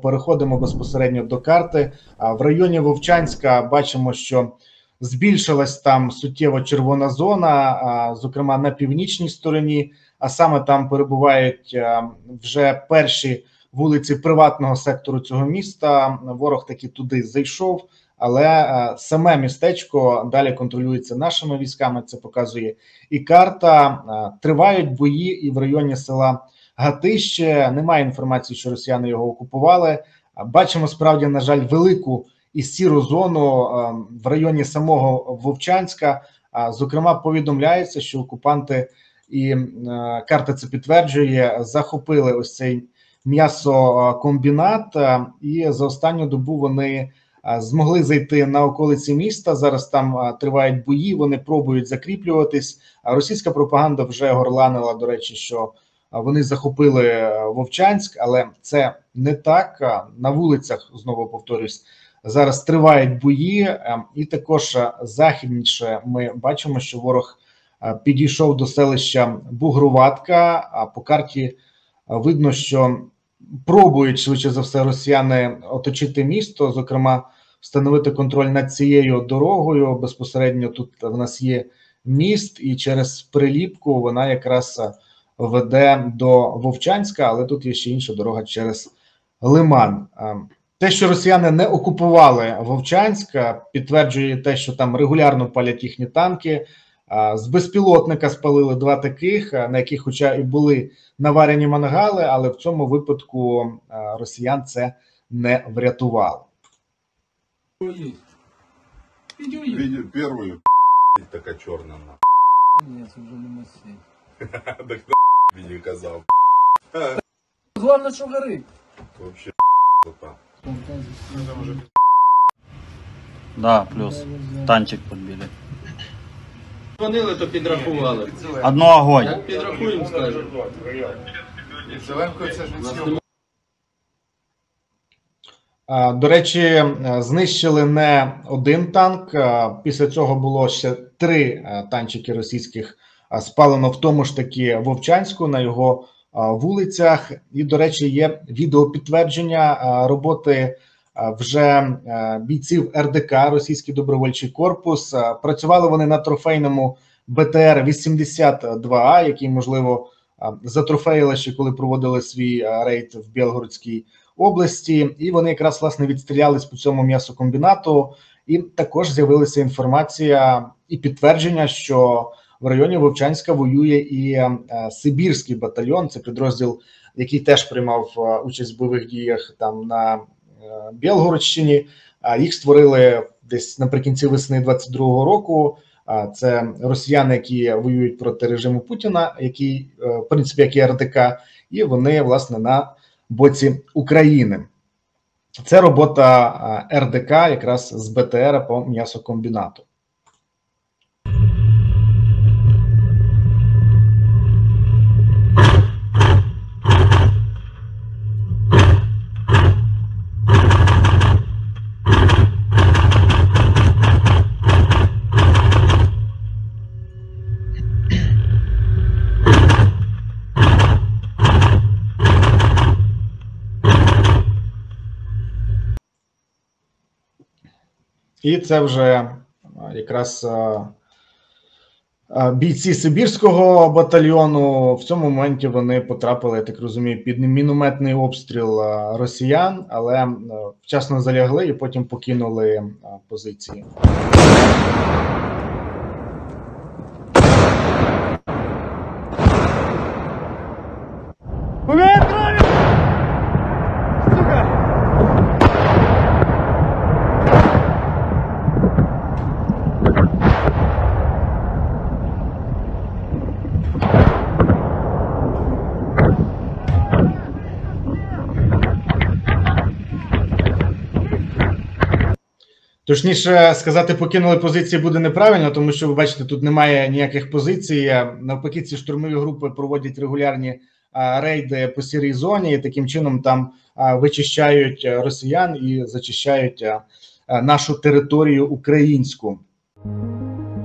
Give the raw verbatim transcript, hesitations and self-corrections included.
переходимо безпосередньо до карти. В районі Вовчанська бачимо, що збільшилась там суттєво червона зона, зокрема на північній стороні, а саме там перебувають вже перші вулиці приватного сектору цього міста. Ворог таки туди зайшов, але саме містечко далі контролюється нашими військами, це показує і карта. Тривають бої і в районі села Гатище. Немає інформації, що росіяни його окупували. Бачимо справді, на жаль, велику і сіру зону в районі самого Вовчанська. Зокрема, повідомляється, що окупанти, і карта це підтверджує, захопили ось цей м'ясокомбінат, і за останню добу вони змогли зайти на околиці міста. Зараз там тривають бої, вони пробують закріплюватись. Російська пропаганда вже горланила, до речі, що вони захопили Вовчанськ, але це не так. На вулицях, знову повторюсь, зараз тривають бої, і також західніше ми бачимо, що ворог підійшов до селища Бугруватка, а по карті видно, що пробують, швидше за все, росіяни оточити місто, зокрема, встановити контроль над цією дорогою. Безпосередньо тут в нас є міст, і через приліпку вона якраз веде до Вовчанська, але тут є ще інша дорога через Лиман. Те, що росіяни не окупували Вовчанська, підтверджує те, що там регулярно палять їхні танки. З безпілотника спалили два таких, на яких хоча і були наварені мангали, але в цьому випадку росіян це не врятувало. Видео первую, така чорна. Ні, це вже не масі. Так мені казав. Головне, що горить. Вообще Да, плюс. Танчик подбили. Дзвонили, то підрахували. Одно огонь. Як підрахуємо, скажемо. Зеленко, це ж не. До речі, знищили не один танк. Після цього було ще три танчики російських спалено в тому ж таки Вовчанську, на його вулицях. І, до речі, є відеопідтвердження роботи вже бійців ер де ка, Російський добровольчий корпус. Працювали вони на трофейному бе те ер вісімдесят два а, який, можливо, затрофеїли ще, коли проводили свій рейд в Білгородській області. І вони якраз, власне, відстрілялись по цьому м'ясокомбінату. І також з'явилася інформація і підтвердження, що в районі Вовчанська воює і Сибірський батальйон. Це підрозділ, який теж приймав участь в бойових діях там на Білгородщині. Їх створили десь наприкінці весни двадцять другого року. Це росіяни, які воюють проти режиму Путіна, який, в принципі, як і ер де ка, і вони, власне, на боці України. Це робота ер де ка якраз з бе те ера по м'ясокомбінату. І це вже якраз бійці Сибірського батальйону. В цьому моменті вони потрапили, я так розумію, під мінометний обстріл росіян, але вчасно залягли і потім покинули позиції. Точніше сказати, покинули позиції буде неправильно, тому що, ви бачите, тут немає ніяких позицій. Навпаки, ці штурмові групи проводять регулярні рейди по сірій зоні, і таким чином там вичищають росіян і зачищають нашу територію українську.